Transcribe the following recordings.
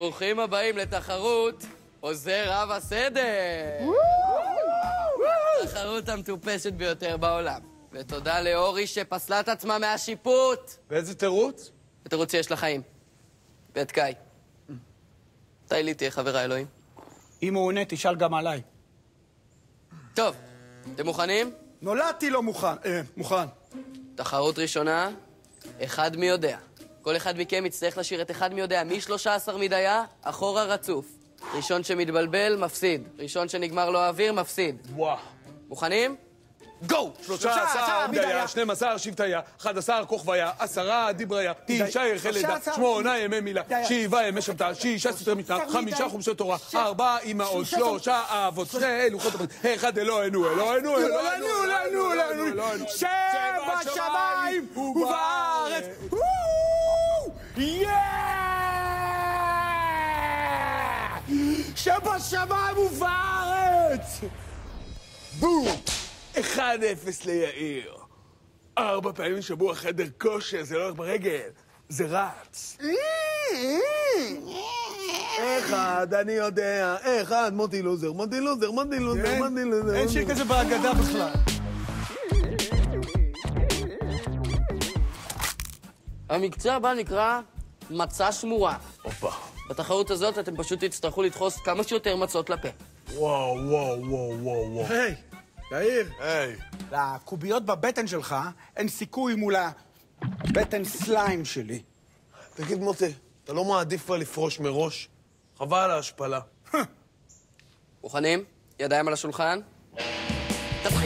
ברוכים הבאים לתחרות עוזר רב הסדר. תחרות המטופשת ביותר בעולם. ותודה לאורי שפסלה את עצמה מהשיפוט. ואיזה תירוץ? התירוץ שיש לחיים. ואת קאי. מתי לי תהיה חברה אלוהים? אם הוא עונה, תשאל גם עליי. טוב, אתם מוכנים? נולדתי לא מוכן. מוכן. תחרות ראשונה, אחד מי יודע. כל אחד מכם יצטרך לשיר את אחד מי יודע. מ-13 מדיה, אחורה רצוף. ראשון שמתבלבל, מפסיד. ראשון שנגמר לו האוויר, מפסיד. וואו. מוכנים? גו! 13 מדיה, 12 שבטיה, 11 כוכביה, 10 דיבריה, 9 ירחי לידה, 8 ימי מילה, 7 ימי שבתה, 6 סתרי משנה, 5 חומשי תורה, 4 אמהות, 3 אבות, 2 לוחות הברית, 1 אלוהינו, אלוהינו, אלוהינו, שבשמיים ובארץ. שבשמיים ובארץ. בום! 1-0 ליאיר. 4 פעמים בשבוע חדר כושר, זה לא הולך ברגל, זה רץ. אחד, אני יודע, אחד, מוטי לוזר. אין שיר כזה בהגדה בכלל. המקצוע הבא נקרא מצה שמורה. הופה. בתחרות הזאת אתם פשוט תצטרכו לדחוס כמה שיותר מצות לפה. וואו. היי, יאיר. היי. לקוביות בבטן שלך אין סיכוי מול הבטן סליים שלי. תגיד, מוטי, אתה לא מעדיף כבר לפרוש מראש? חבל על ההשפלה. מוכנים? ידיים על השולחן? תתחיל.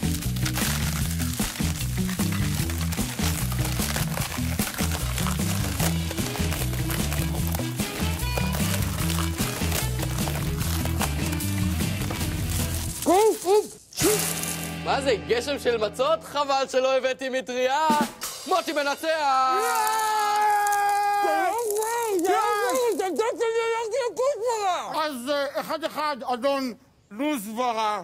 מה זה, גשם של מצות? חבל שלא הבאתי מטריה. מוטי מנצח! אז 1-1, אדון לוז ורע.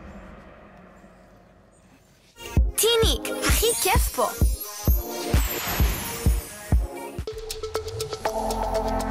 טיניק, הכי כיף פה.